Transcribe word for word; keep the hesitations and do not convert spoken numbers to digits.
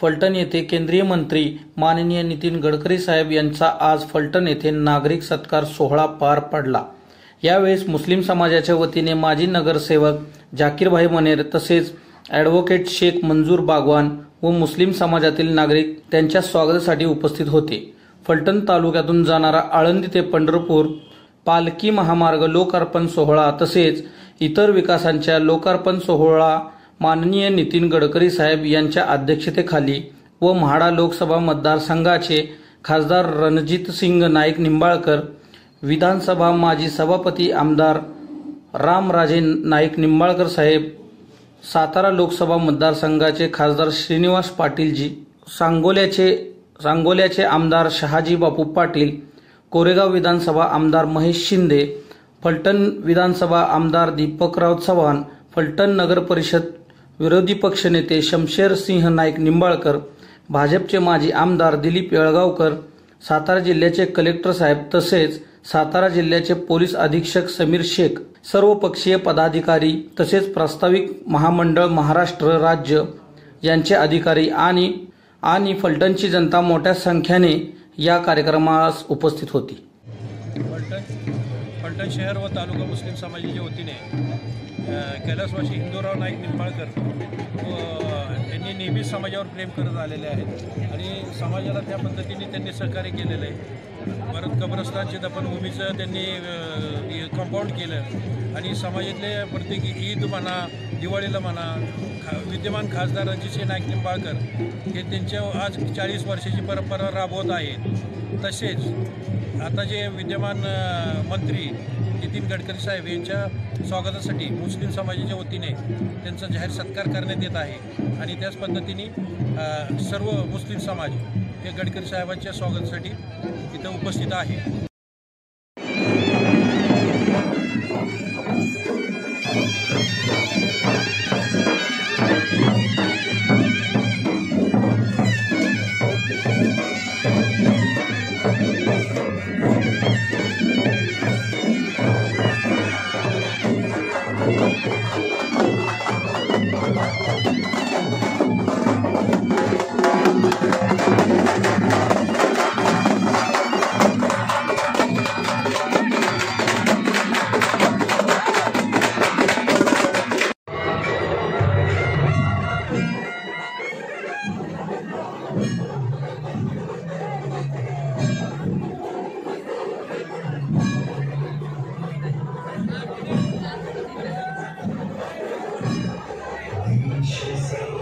फलटण येथे केंद्रीय मंत्री माननीय नितीन गडकरी साहेब यांचा आज फलटण येथे नागरिक सत्कार सोहळा पार पडला। यावेळेस मुस्लिम समाजाच्या वतीने माजी नगरसेवक जाकीरभाई मनेर तसेच ॲडव्होकेट शेख मंजूर बागवान व मुस्लिम समाजातील नागरिक त्यांच्या स्वागतासाठी उपस्थित होते। फलटण तालुक्यातून जाणारा आळंदी ते पंढरपूर पालखी महामार्ग लोकार्पण सोहळा तसेच इतर विकासांच्या लोकार्पण सोहळा माननीय नितीन गडकरी साहेब यांच्या अध्यक्षतेखाली व म्हाडा लोकसभा मतदारसंघाचे खासदार रणजित सिंग नाईक निंबाळकर, विधानसभा माजी सभापती आमदार रामराजे नाईक निंबाळकर साहेब, सातारा लोकसभा मतदारसंघाचे खासदार श्रीनिवास पाटीलजी, सांगोल्याचे सांगोल्याचे आमदार शहाजी बापू पाटील, कोरेगाव विधानसभा आमदार महेश शिंदे, फलटण विधानसभा आमदार दीपकराव चव्हाण, फलटण नगर परिषद विरोधी पक्षनेते शमशेर सिंह नाईक निंबाळकर, भाजपचे माजी आमदार दिलीप येळगावकर, सातारा जिल्ह्याचे कलेक्टर साहेब तसेच सातारा जिल्ह्याचे पोलीस अधीक्षक समीर शेख, सर्व पक्षीय पदाधिकारी तसेच प्रास्ताविक महामंडळ महाराष्ट्र राज्य यांचे अधिकारी आणि आणि फलटणची जनता मोठ्या संख्येने या कार्यक्रमास उपस्थित होती। फलटण फलटण शहर व तालुका मुस्लिम समाजाच्या वतीने कैलासवासी हिंदूराव नाईक निंबाळकर व यांनी नेहमीच समाजावर प्रेम करत आलेले आहेत आणि समाजाला त्या पद्धतीने त्यांनी सहकार्य केलेलं आहे। परत कब्रस्तानचे दफनभूमीचं त्यांनी कंपाऊंड केलं आणि समाजातले प्रत्येक ईद म्हणा दिवाळीला म्हणा खा विद्यमान खासदार रणजितसिंह नाईक निंबाळकर हे त्यांच्या आज चाळीस वर्षाची परंपरा राबवत आहेत। तसेच आता जे विद्यमान मंत्री नितीन गडकरी साहेब यांच्या स्वागतासाठी मुस्लिम समाजाच्या वतीने त्यांचा जाहीर सत्कार करण्यात येत आहे आणि त्याच पद्धतीने सर्व मुस्लिम समाज हे गडकरी साहेबांच्या स्वागतासाठी इथं उपस्थित आहे। She said